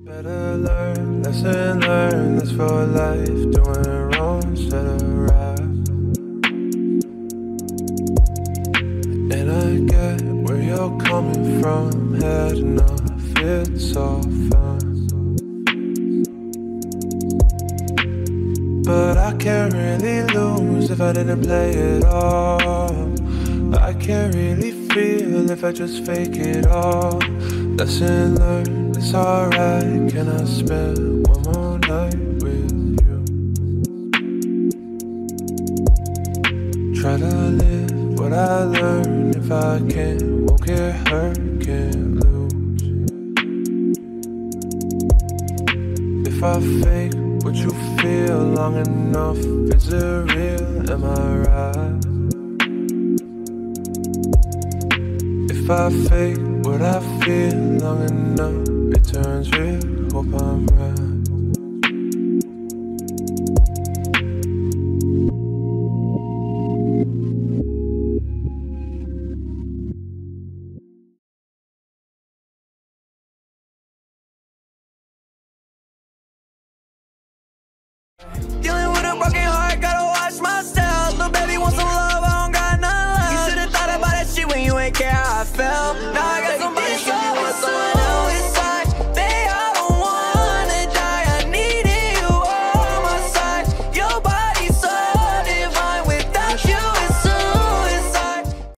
Better learn, lesson learned, that's for life. Doing it wrong instead of right. And I get where you're coming from. Had enough, it's all fine. But I can't really lose if I didn't play it all. I can't really feel if I just fake it all. Lesson learned, it's alright. Can I spend one more night with you? Try to live what I learned. If I can't, won't get hurt, can't lose. If I fake what you feel long enough, is it real, am I right? If I fake what I feel long enough, it turns real, hope I'm right.